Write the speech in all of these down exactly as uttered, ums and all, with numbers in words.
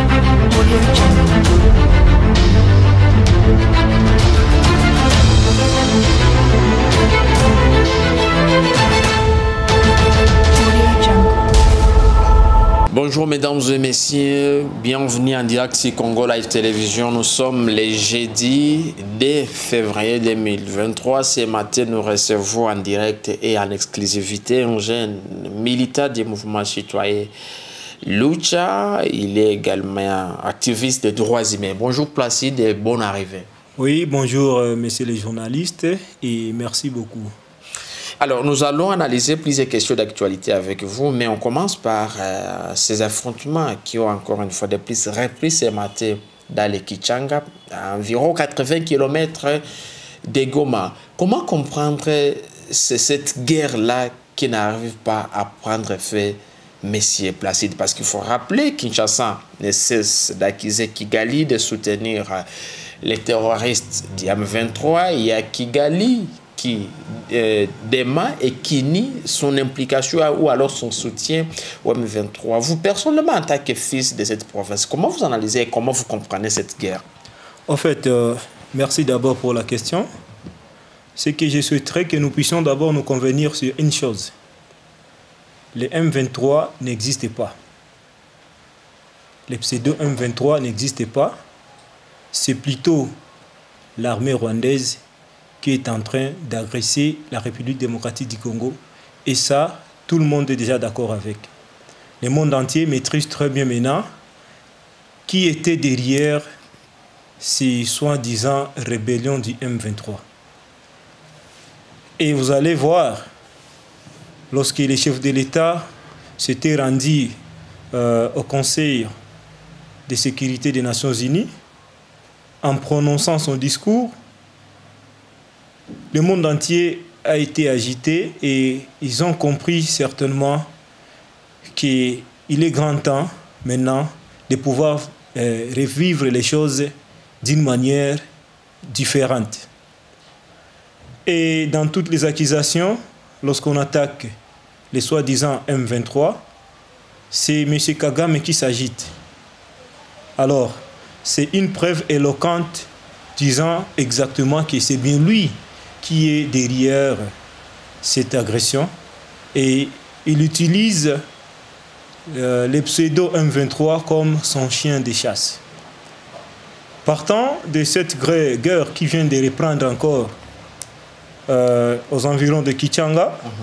Bonjour mesdames et messieurs, bienvenue en direct sur Congo Live Télévision. Nous sommes les jeudi deux février deux mille vingt-trois. Ce matin, nous recevons en direct et en exclusivité un jeune militant du mouvement citoyen Lucha. Il est également activiste des droits humains. Bonjour Placide et bonne arrivée. Oui, bonjour euh, messieurs les journalistes et merci beaucoup. Alors, nous allons analyser plusieurs questions d'actualité avec vous, mais on commence par euh, ces affrontements qui ont encore une fois de plus repris ce matin dans le Kichanga, à environ quatre-vingts kilomètres de Goma. Comment comprendre cette guerre-là qui n'arrive pas à prendre fait, Messieurs Placide? Parce qu'il faut rappeler que Kinshasa ne cesse d'accuser Kigali de soutenir les terroristes du M vingt-trois. Il y a Kigali qui euh, dément et qui nie son implication ou alors son soutien au M vingt-trois. Vous, personnellement, en tant que fils de cette province, comment vous analysez et comment vous comprenez cette guerre? En fait, euh, merci d'abord pour la question. C'est que je souhaiterais que nous puissions d'abord nous convenir sur une chose. Le M vingt-trois n'existe pas. Les pseudo M vingt-trois n'existent pas. C'est plutôt l'armée rwandaise qui est en train d'agresser la République démocratique du Congo. Et ça, tout le monde est déjà d'accord avec. Le monde entier maîtrise très bien maintenant qui était derrière ces soi-disant rébellions du M vingt-trois. Et vous allez voir, lorsque les chefs de l'État s'étaient rendus euh, au Conseil de sécurité des Nations Unies, en prononçant son discours, le monde entier a été agité et ils ont compris certainement qu'il est grand temps maintenant de pouvoir euh, revivre les choses d'une manière différente. Et dans toutes les accusations, lorsqu'on attaque les soi-disant M vingt-trois, c'est M. Kagame qui s'agite. Alors, c'est une preuve éloquente disant exactement que c'est bien lui qui est derrière cette agression et il utilise euh, les pseudo M vingt-trois comme son chien de chasse. Partant de cette guerre qui vient de reprendre encore euh, aux environs de Kichanga, uh-huh.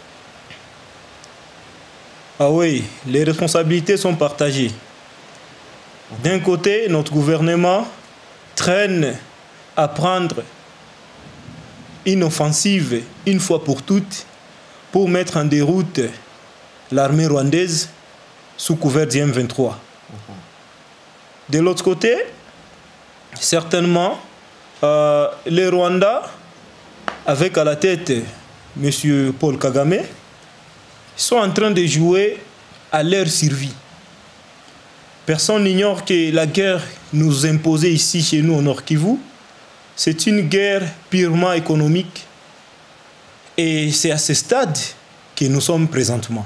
Ah oui, les responsabilités sont partagées. D'un côté, notre gouvernement traîne à prendre une offensive une fois pour toutes pour mettre en déroute l'armée rwandaise sous couvert du M vingt-trois. De l'autre côté, certainement, euh, les Rwandais, avec à la tête M. Paul Kagame, sont en train de jouer à leur survie. Personne n'ignore que la guerre nous imposée ici chez nous au Nord Kivu, c'est une guerre purement économique et c'est à ce stade que nous sommes présentement.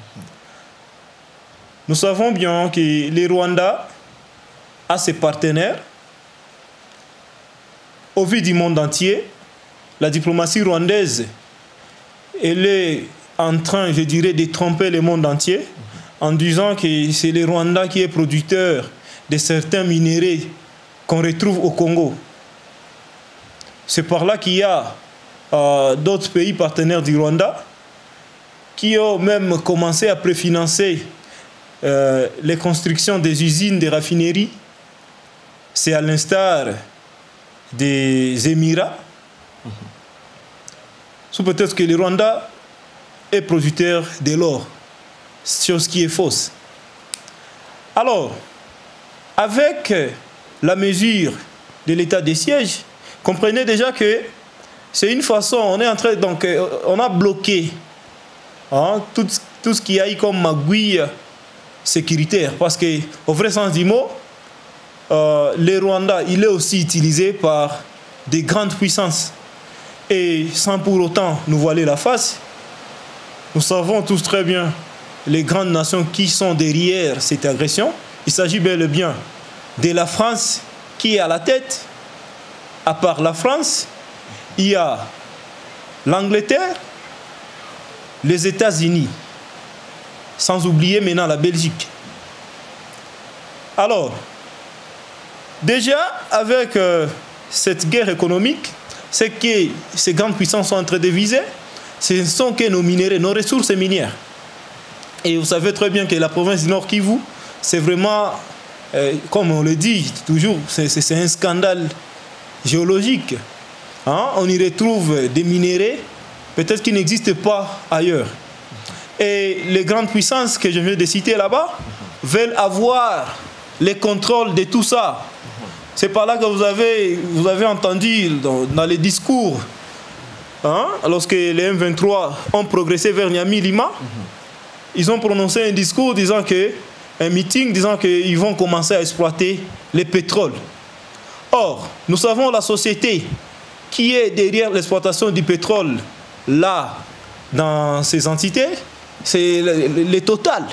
Nous savons bien que les Rwandais a ses partenaires. Au vu du monde entier, la diplomatie rwandaise, elle est en train, je dirais, de tromper le monde entier en disant que c'est le Rwanda qui est producteur de certains minéraux qu'on retrouve au Congo. C'est par là qu'il y a euh, d'autres pays partenaires du Rwanda qui ont même commencé à préfinancer euh, les constructions des usines, des raffineries. C'est à l'instar des Émirats. Mm-hmm. Sous peut-être que le Rwanda est producteur de l'or, chose qui est fausse. Alors, avec la mesure de l'état de siège, comprenez déjà que c'est une façon, on est en train, donc on a bloqué hein, tout, tout ce qu'il y a eu comme magouille sécuritaire. Parce qu'au vrai sens du mot, euh, le Rwanda, il est aussi utilisé par des grandes puissances. Et sans pour autant nous voiler la face, nous savons tous très bien les grandes nations qui sont derrière cette agression. il s'agit bel et bien de la France qui est à la tête. À part la France, il y a l'Angleterre, les États-Unis, sans oublier maintenant la Belgique. Alors, déjà, avec euh, cette guerre économique, ce que ces grandes puissances sont en train de viser, ce ne sont que nos minéraux, nos ressources minières. Et vous savez très bien que la province du Nord Kivu, c'est vraiment, euh, comme on le dit toujours, c'est un scandale géologique. Hein? On y retrouve des minéraux, peut-être qui n'existent pas ailleurs. Et les grandes puissances que je viens de citer là-bas veulent avoir les contrôles de tout ça. C'est par là que vous avez, vous avez entendu dans, dans les discours, hein, lorsque les M vingt-trois ont progressé vers Niamey-Lima, mm-hmm. ils ont prononcé un discours disant que, un meeting disant qu'ils vont commencer à exploiter les pétroles. Or, nous savons la société qui est derrière l'exploitation du pétrole, là, dans ces entités, c'est le, le, le Total.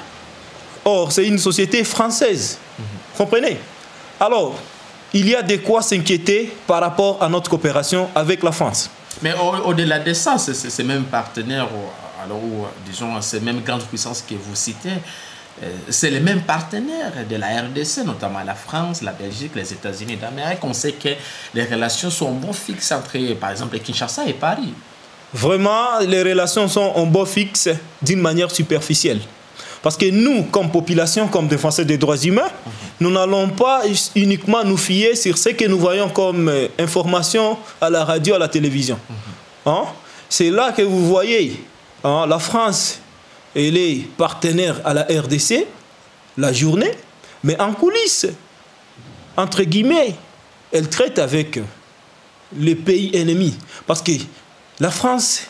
Or, c'est une société française. Vous comprenez? Alors, il y a de quoi s'inquiéter par rapport à notre coopération avec la France. Mais au-delà de ça, ces mêmes partenaires, alors, ou, disons, ces mêmes grandes puissances que vous citez, c'est les mêmes partenaires de la R D C, notamment la France, la Belgique, les États-Unis d'Amérique. On sait que les relations sont bon fixes entre, par exemple, Kinshasa et Paris. Vraiment, les relations sont en bon fixe d'une manière superficielle. Parce que nous, comme population, comme défenseurs des droits humains, mmh. nous n'allons pas uniquement nous fier sur ce que nous voyons comme euh, information à la radio, à la télévision. Mmh. Hein? C'est là que vous voyez, hein, la France, elle est partenaire à la R D C, la journée, mais en coulisses, entre guillemets, elle traite avec les pays ennemis. Parce que la France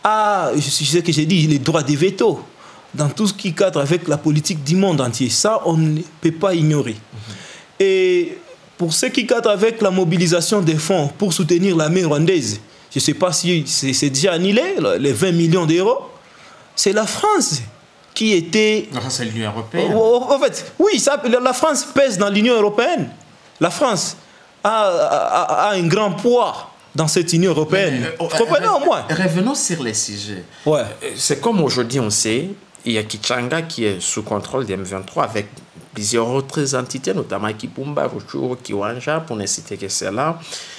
a, je sais ce que j'ai dit, les droits de veto dans tout ce qui cadre avec la politique du monde entier. Ça, on ne peut pas ignorer. Mm-hmm. Et pour ce qui cadre avec la mobilisation des fonds pour soutenir l'armée rwandaise, je ne sais pas si c'est déjà annulé, les vingt millions d'euros, c'est la France qui était... Non, c'est l'Union européenne. En fait, oui, ça, la France pèse dans l'Union européenne. La France a, a, a un grand poids dans cette Union européenne. Mais, euh, comprenez au moins. Revenons sur les sujets. Ouais. C'est comme aujourd'hui, on sait, il y a Kichanga qui est sous contrôle des M vingt-trois avec plusieurs autres entités, notamment Kipumba, Ruchuru, Kiwanja, pour ne citer que cela.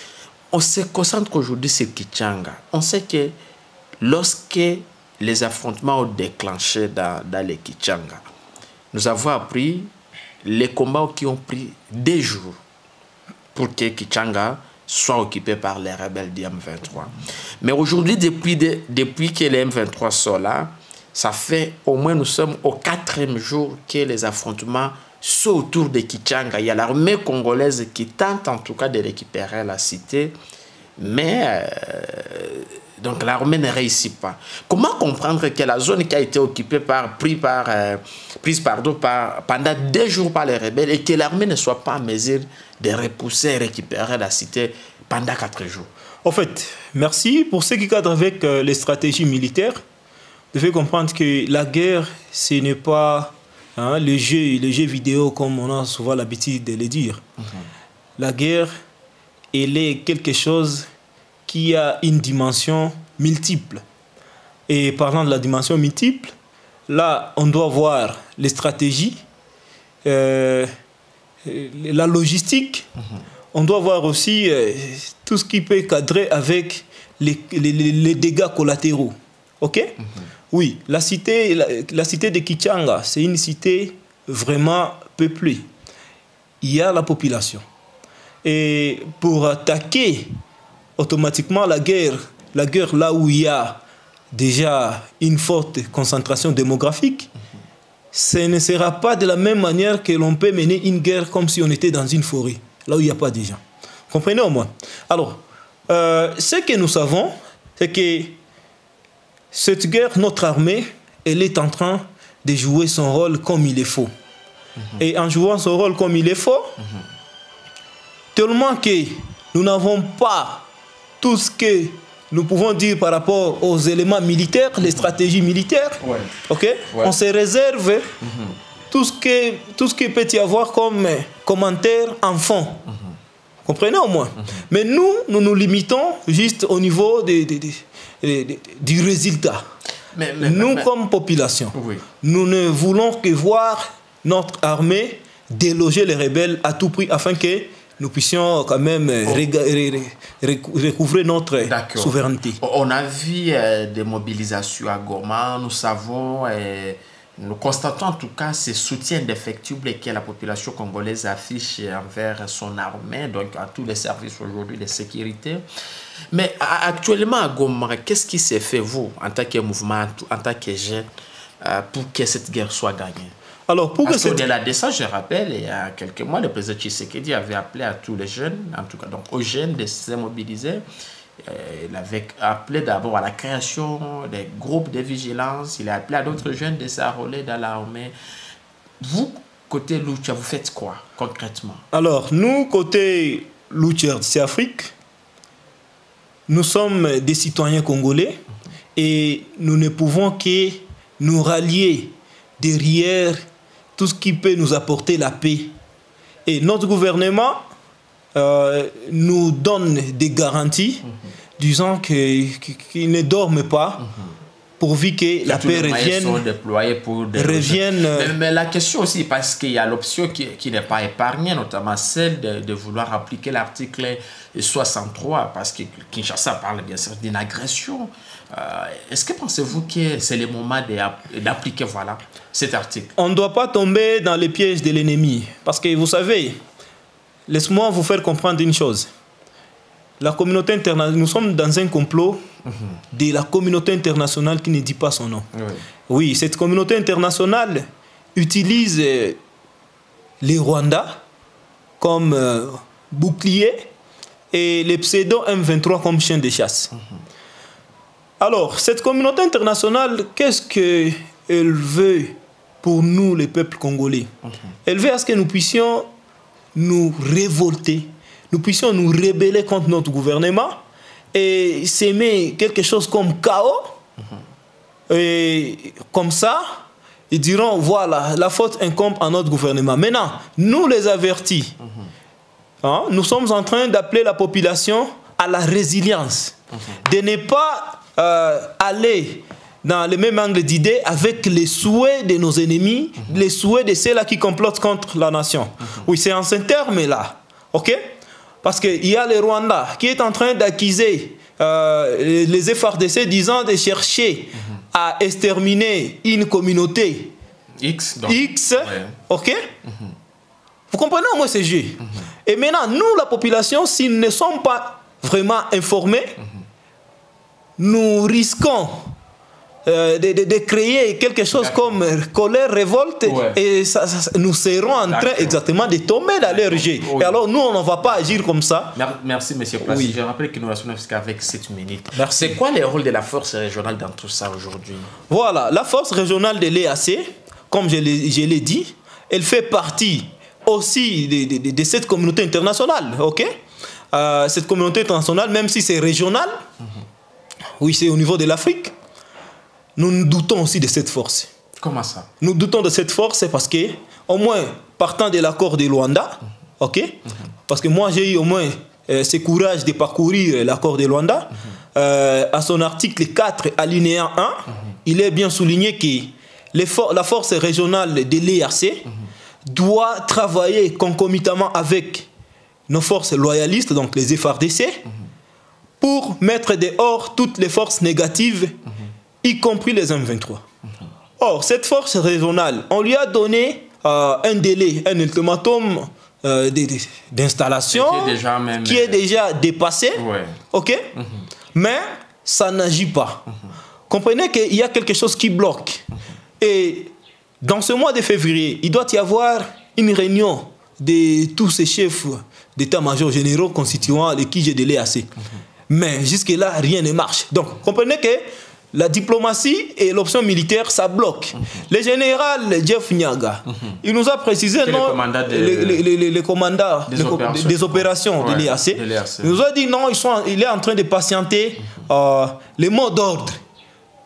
On se concentre aujourd'hui sur Kichanga. On sait que lorsque les affrontements ont déclenché dans, dans les Kichanga, nous avons appris les combats qui ont pris des jours pour que Kichanga soit occupé par les rebelles du M vingt-trois. Mais aujourd'hui, depuis, de, depuis que les M vingt-trois sont là, ça fait au moins, nous sommes au quatrième jour que les affrontements sont autour de Kichanga. Il y a l'armée congolaise qui tente en tout cas de récupérer la cité, mais euh, donc l'armée ne réussit pas. Comment comprendre que la zone qui a été occupée par, prise, par, euh, prise pardon, par, pendant deux jours par les rebelles et que l'armée ne soit pas en mesure de repousser et récupérer la cité pendant quatre jours? En fait, merci. Pour ce qui cadre avec euh, les stratégies militaires, vous devez comprendre que la guerre, ce n'est pas hein, le jeu, le jeu vidéo comme on a souvent l'habitude de le dire. Mm-hmm. La guerre, elle est quelque chose qui a une dimension multiple. Et parlant de la dimension multiple, là, on doit voir les stratégies, euh, la logistique. Mm-hmm. On doit voir aussi euh, tout ce qui peut cadrer avec les, les, les dégâts collatéraux. OK? Mm-hmm. Oui, la cité, la, la cité de Kichanga, c'est une cité vraiment peuplée. Il y a la population. Et pour attaquer automatiquement la guerre, la guerre là où il y a déjà une forte concentration démographique, mm-hmm. ce ne sera pas de la même manière que l'on peut mener une guerre comme si on était dans une forêt, là où il n'y a pas de gens. Comprenez au moins? Alors, euh, ce que nous savons, c'est que cette guerre, notre armée, elle est en train de jouer son rôle comme il est faut. Mm-hmm. Et en jouant son rôle comme il est faut, mm-hmm. tellement que nous n'avons pas tout ce que nous pouvons dire par rapport aux éléments militaires, les stratégies militaires, ouais. Okay? Ouais. On se réserve mm-hmm. tout ce que tout ce qu'il peut y avoir comme commentaire en fond. Mm-hmm. Comprenez au moins. Mm-hmm. Mais nous, nous nous limitons juste au niveau de, de, de, de, de, du résultat. Mais, mais, nous, mais, comme population, oui. nous ne voulons que voir notre armée déloger les rebelles à tout prix afin que nous puissions quand même oh. recouvrer notre souveraineté. On a vu euh, des mobilisations à Goma, nous savons, euh, nous constatons en tout cas ce soutien indéfectible que la population congolaise affiche envers son armée, donc à tous les services aujourd'hui de sécurité. Mais actuellement à Goma, qu'est-ce qui s'est fait, vous, en tant que mouvement, en tant que jeune, euh, pour que cette guerre soit gagnée? Alors, pour Parce que qu'au-delà de ça, je rappelle, il y a quelques mois, le président Tshisekedi avait appelé à tous les jeunes, en tout cas donc aux jeunes de se mobiliser. Il avait appelé d'abord à la création des groupes de vigilance. Il a appelé à d'autres jeunes de s'enrôler dans l'armée. Vous, côté Lucha, vous faites quoi concrètement? Alors, nous, côté Lucha D C Afrique, nous sommes des citoyens congolais et nous ne pouvons que nous rallier derrière tout ce qui peut nous apporter la paix. Et notre gouvernement euh, nous donne des garanties, mm-hmm. disant qu'il qu ne dorme pas, mm-hmm. pourvu que la paix revienne. Sont déployés pour des revienne mais, mais la question aussi, parce qu'il y a l'option qui, qui n'est pas épargnée, notamment celle de, de vouloir appliquer l'article soixante-trois, parce que Kinshasa parle bien sûr d'une agression. Euh, Est-ce que pensez-vous que c'est le moment d'appliquer voilà, cet article? On ne doit pas tomber dans les pièges de l'ennemi. Parce que vous savez, laisse-moi vous faire comprendre une chose. La communauté internationale, nous sommes dans un complot mm-hmm. de la communauté internationale qui ne dit pas son nom. Oui, oui, cette communauté internationale utilise euh, les Rwandais comme euh, bouclier et les pseudo M vingt-trois comme chien de chasse. Mm-hmm. Alors, cette communauté internationale, qu'est-ce qu'elle veut pour nous, les peuples congolais? Mm-hmm. Elle veut à ce que nous puissions nous révolter, nous puissions nous rebeller contre notre gouvernement et s'aimer quelque chose comme chaos. Mm-hmm. Et comme ça, ils diront, voilà, la faute incombe à notre gouvernement. Maintenant, nous les avertis, mm-hmm. hein, nous sommes en train d'appeler la population à la résilience, mm-hmm. de ne pas Euh, aller dans le même angle d'idées avec les souhaits de nos ennemis, mm-hmm. les souhaits de ceux-là qui complotent contre la nation. Mm-hmm. Oui, c'est en ce terme-là. OK? Parce qu'il y a le Rwanda qui est en train d'accuser euh, les F A R D C disant de chercher mm-hmm. à exterminer une communauté X. Donc, X. ouais. OK? Mm-hmm. Vous comprenez au moins ce jeu? Mm-hmm. Et maintenant, nous, la population, si nous ne sommes pas vraiment informés, mm-hmm. nous risquons euh, de, de, de créer quelque chose comme colère, révolte, ouais. et ça, ça, nous serons en train exactement de tomber dans leur jeu. Oui. Et alors nous, on ne va pas agir comme ça. Merci, M. Place. Oui. Je rappelle que nous restons jusqu'avec sept minutes. Merci. C'est quoi le rôle de la force régionale dans tout ça aujourd'hui? Voilà, la force régionale de l'E A C, comme je l'ai dit, elle fait partie aussi de, de, de cette communauté internationale. Okay? Euh, cette communauté internationale, même si c'est régional, mm-hmm. oui, c'est au niveau de l'Afrique. Nous nous doutons aussi de cette force. Comment ça? Nous doutons de cette force parce que, au moins, partant de l'accord de Luanda, mm-hmm. ok? Mm-hmm. Parce que moi, j'ai eu au moins euh, ce courage de parcourir l'accord de Luanda. Mm-hmm. euh, à son article quatre, alinéa un, mm-hmm. il est bien souligné que les for la force régionale de l'E A C mm-hmm. doit travailler concomitamment avec nos forces loyalistes, donc les F A R D C, mm-hmm. pour mettre dehors toutes les forces négatives, mm-hmm. y compris les M vingt-trois. Mm-hmm. Or, cette force régionale, on lui a donné euh, un délai, un ultimatum euh, d'installation qui, qui est déjà dépassé. Ouais. OK? Mm-hmm. Mais ça n'agit pas. Mm-hmm. Comprenez qu'il y a quelque chose qui bloque. Mm-hmm. Et dans ce mois de février, il doit y avoir une réunion de tous ces chefs d'état-major généraux constituant les Q G de l'E A C. Mm-hmm. Mais jusque-là, rien ne marche. Donc, comprenez que la diplomatie et l'option militaire, ça bloque. Mm-hmm. Le général Jeff Nyaga, mm-hmm. il nous a précisé, non, le commandant des, des opérations, des opérations ouais, de l'E A C, il nous a dit non, ils sont, il est en train de patienter mm-hmm. euh, les mots d'ordre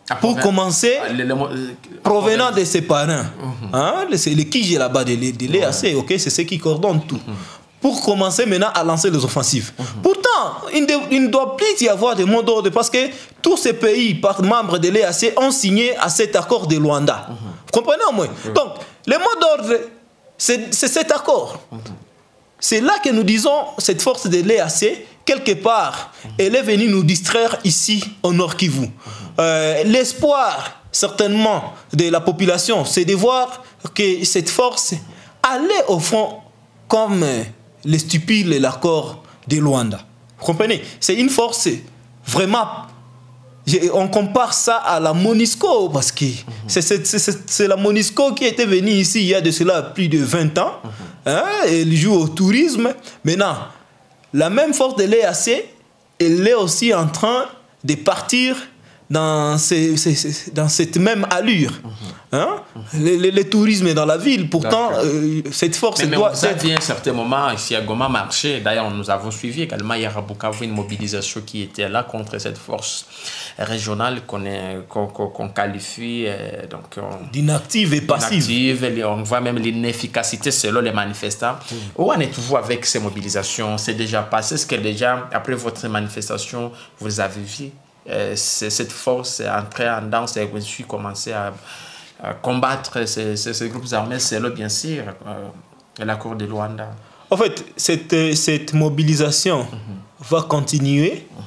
pour commencer, le, le, le, provenant de ses parents. Mm-hmm. Hein, c'est le qui j'ai là-bas de, de l'E A C, ok, c'est ce qui coordonne tout. Mm-hmm. Pour commencer maintenant à lancer les offensives. Mm-hmm. Pourtant, il ne, il ne doit plus y avoir de mot d'ordre parce que tous ces pays, par membres de l'E A C, ont signé à cet accord de Luanda. Mm-hmm. Vous comprenez au moins? Mm-hmm. Donc, le mot d'ordre, c'est cet accord. Mm-hmm. C'est là que nous disons, cette force de l'E A C, quelque part, mm-hmm. elle est venue nous distraire ici, au Nord Kivu. Mm-hmm. euh, L'espoir, certainement, de la population, c'est de voir que cette force allait au fond comme les stupides et l'accord de Luanda. Vous comprenez? C'est une force vraiment... On compare ça à la MONUSCO parce que mm-hmm. c'est la MONUSCO qui était venue ici il y a de cela plus de vingt ans. Mm-hmm. Hein, elle joue au tourisme. Maintenant, la même force de l'E A C, elle est aussi en train de partir dans, ces, ces, dans cette même allure. Mm-hmm. Hein? Mm-hmm. le, le, le tourisme est dans la ville. Pourtant, euh, cette force mais, mais doit... Ça vient à un certain moment ici à Goma marché. D'ailleurs, nous avons suivi également hier à Bukavu une mobilisation qui était là contre cette force régionale qu'on qu qu qualifie euh, d'inactive et passive. On voit même l'inefficacité selon les manifestants. Mm. Où en êtes-vous avec ces mobilisations? C'est déjà passé? Est-ce que déjà, après votre manifestation, vous avez vu euh, cette force entrer en danse et ensuite commencer à, à combattre ces, ces, ces groupes armés? C'est là, bien sûr, euh, l'accord de Luanda. En fait, cette, cette mobilisation mm-hmm. va continuer. Mm-hmm.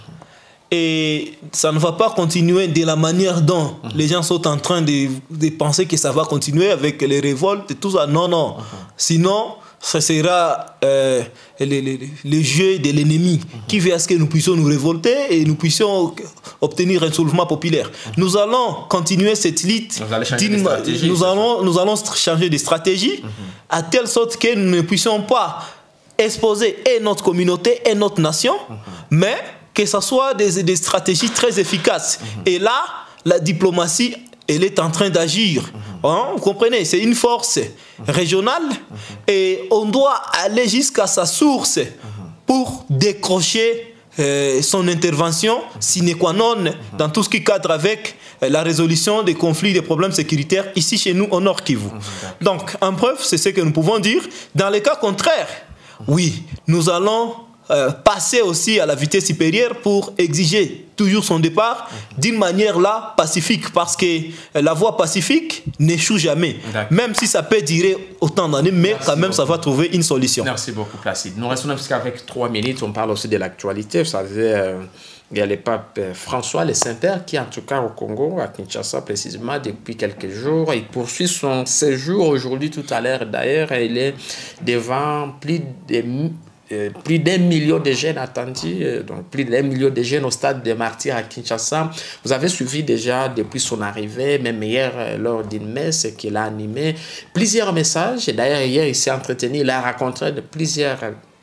Et ça ne va pas continuer de la manière dont mmh. les gens sont en train de, de penser que ça va continuer avec les révoltes et tout ça. Non, non. Mmh. Sinon, ce sera euh, le, le, le jeu de l'ennemi mmh. qui veut à ce que nous puissions nous révolter et nous puissions obtenir un soulèvement populaire. Mmh. Nous allons continuer cette lutte. Nous, nous, allons, nous allons changer de stratégie mmh. à telle sorte que nous ne puissions pas exposer et notre communauté et notre nation, mmh. mais que ce soit des, des stratégies très efficaces. Mm-hmm. Et là, la diplomatie, elle est en train d'agir. Mm-hmm. Hein, vous comprenez? C'est une force mm-hmm. régionale mm-hmm. et on doit aller jusqu'à sa source mm-hmm. pour décrocher euh, son intervention mm-hmm. sine qua non mm-hmm. dans tout ce qui cadre avec euh, la résolution des conflits, des problèmes sécuritaires ici chez nous au Nord Kivu. Mm-hmm. Donc, en preuve, c'est ce que nous pouvons dire. Dans les cas contraires, mm-hmm. oui, nous allons Euh, passer aussi à la vitesse supérieure pour exiger toujours son départ d'une manière là pacifique, parce que la voie pacifique n'échoue jamais, même si ça peut durer autant d'années, mais Merci quand même beaucoup. Ça va trouver une solution. Merci beaucoup Placide. Nous restons jusqu'avec trois minutes, on parle aussi de l'actualité. Vous savez, euh, il y a le pape François le Saint-Père qui, en tout cas au Congo, à Kinshasa précisément, depuis quelques jours, il poursuit son séjour aujourd'hui, tout à l'heure d'ailleurs, il est devant plus de plus d'un million de jeunes attendus, donc plus d'un million de jeunes au stade des Martyrs à Kinshasa. Vous avez suivi déjà depuis son arrivée, même hier lors d'une messe qu'il a animée, plusieurs messages. D'ailleurs, hier, il s'est entretenu, il a rencontré de plusieurs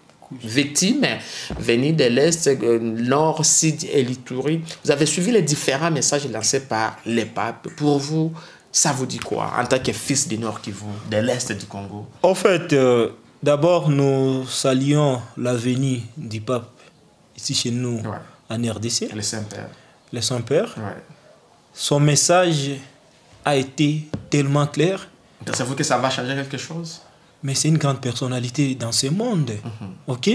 victimes venues de l'Est, Nord, Sud et Litourie. Vous avez suivi les différents messages lancés par les papes. Pour vous, ça vous dit quoi en tant que fils du Nord Kivu, de l'Est du Congo? En fait, euh... d'abord, nous saluons la venue du pape ici chez nous, ouais. en R D C. Le Saint-Père. Le Saint-Père. Ouais. Son message a été tellement clair. Pensez-vous que ça va changer quelque chose? Mais c'est une grande personnalité dans ce monde. Mm-hmm. Ok?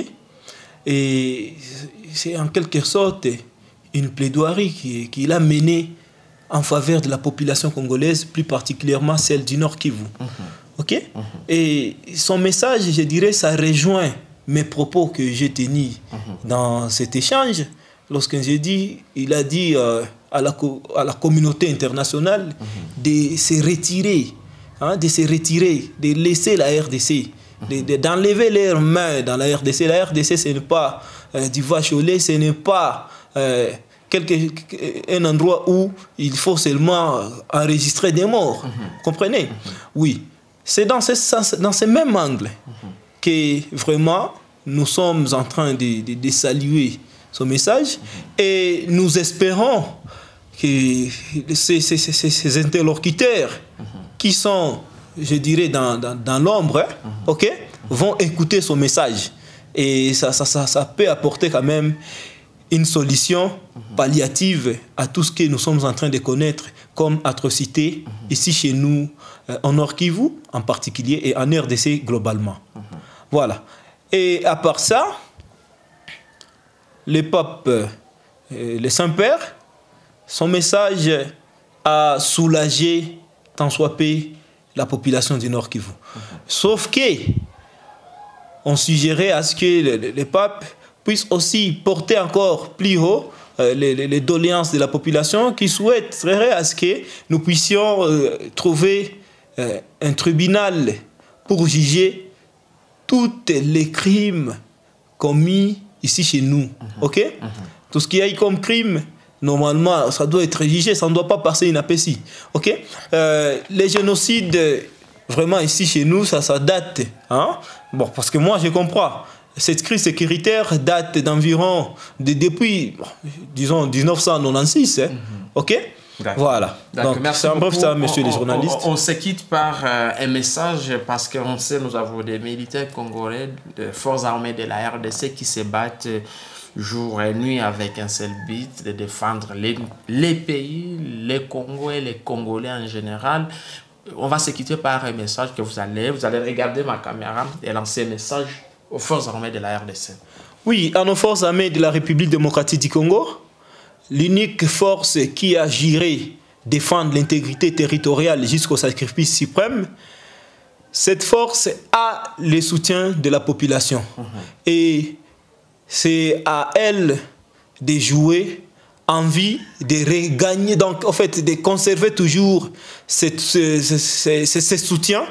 Et c'est en quelque sorte une plaidoirie qu'il a menée en faveur de la population congolaise, plus particulièrement celle du Nord Kivu. Mm-hmm. Ok? Mm-hmm. Et son message, je dirais, ça rejoint mes propos que j'ai tenus mm-hmm. dans cet échange. Lorsque j'ai dit, il a dit euh, à, la à la communauté internationale mm-hmm. de se retirer, hein, de se retirer, de laisser la R D C, mm-hmm. d'enlever de, leurs mains dans la R D C. La R D C, ce n'est pas euh, du vache au lait, ce n'est pas euh, quelque, un endroit où il faut seulement enregistrer des morts. Mm-hmm. Comprenez? Mm-hmm. Oui. C'est dans ce sens, dans ce même angle mm-hmm. que vraiment nous sommes en train de, de, de saluer son message mm-hmm. et nous espérons que ces, ces, ces, ces interlocuteurs mm-hmm. qui sont, je dirais, dans, dans, dans l'ombre, hein, mm-hmm. okay, mm-hmm. vont écouter son message. Et ça, ça, ça, ça peut apporter quand même une solution mm-hmm. palliative à tout ce que nous sommes en train de connaître comme atrocité mm-hmm. ici chez nous, euh, en Nord Kivu en particulier et en R D C globalement. Mm-hmm. Voilà. Et à part ça, le pape, euh, le Saint-Père, son message a soulagé tant soit peu la population du Nord Kivu. Mm-hmm. Sauf que on suggérait à ce que le, le, le pape puisse aussi porter encore plus haut euh, les, les, les doléances de la population qui souhaiterait à ce que nous puissions euh, trouver euh, un tribunal pour juger tous les crimes commis ici chez nous. Mm-hmm. Ok? Mm-hmm. Tout ce qu'il y a comme crime, normalement, ça doit être jugé, ça ne doit pas passer inaperçu. Ok? Euh, les génocides, vraiment ici chez nous, ça, ça date. Hein? Bon, parce que moi, je comprends. Cette crise sécuritaire date d'environ, de, depuis, disons, mille neuf cent quatre-vingt-seize. Hein? Mm-hmm. Ok? Voilà. Donc, merci beaucoup. beaucoup. Ça, monsieur on, les journalistes. On, on, on se quitte par euh, un message parce qu'on sait, nous avons des militaires congolais, des forces armées de la R D C qui se battent jour et nuit avec un seul but, de défendre les, les pays, les Congos et les Congolais en général. On va se quitter par un message que vous allez, vous allez regarder ma caméra et lancer un message aux forces armées de la R D C. Oui, à nos forces armées de la République démocratique du Congo, l'unique force qui a géré défendre l'intégrité territoriale jusqu'au sacrifice suprême, cette force a le soutien de la population. Mmh. Et c'est à elle de jouer envie de regagner, donc en fait de conserver toujours cette, ce, ce, ce, ce soutien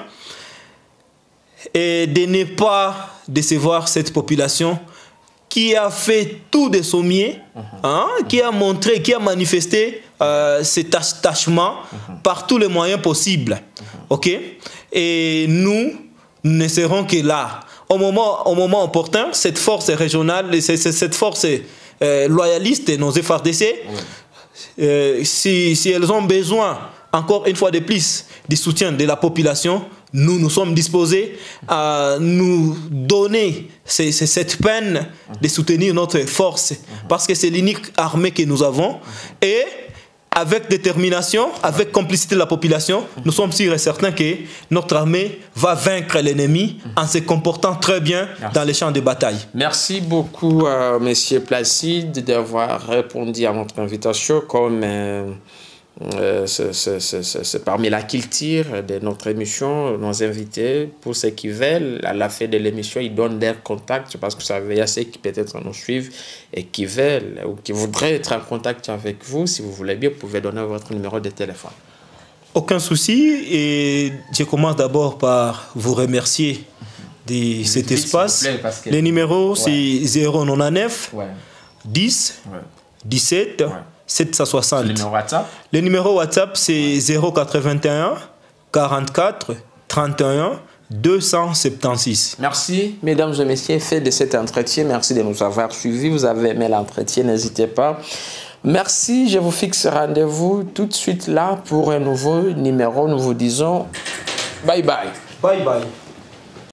et de ne pas décevoir cette population qui a fait tout de son mieux, uh-huh. hein, qui a montré, qui a manifesté euh, cet attachement uh-huh. par tous les moyens possibles. Uh-huh. Ok? Et nous, nous ne serons que là. Au moment, au moment opportun, cette force régionale, cette force euh, loyaliste, nos F A R D C, oui. euh, si, si elles ont besoin, encore une fois de plus, du soutien de la population, nous, nous sommes disposés à nous donner ces, ces, cette peine de soutenir notre force, parce que c'est l'unique armée que nous avons. Et avec détermination, avec complicité de la population, nous sommes sûrs et certains que notre armée va vaincre l'ennemi en se comportant très bien Merci. Dans les champs de bataille. Merci beaucoup, euh, Monsieur Placide, d'avoir répondu à notre invitation comme... Euh Euh, c'est parmi la culture de notre émission, nos invités, pour ceux qui veulent, à la fin de l'émission, ils donnent leur contact, parce que ça veut dire ceux qui peut-être nous suivent et qui veulent ou qui voudraient être en contact avec vous. Si vous voulez bien, vous pouvez donner votre numéro de téléphone. Aucun souci, et je commence d'abord par vous remercier de cet espace. Plaît, que... Les numéros, ouais. c'est zéro neuf ouais. dix ouais. dix-sept ouais. sept cent soixante. Le numéro WhatsApp? Le numéro WhatsApp, c'est zéro quatre-vingt-un quarante-quatre trente et un deux cent soixante-seize. Merci, mesdames et messieurs, fait de cet entretien. Merci de nous avoir suivis. Vous avez aimé l'entretien, n'hésitez pas. Merci, je vous fixe rendez-vous tout de suite là pour un nouveau numéro. Nous vous disons bye bye. Bye bye.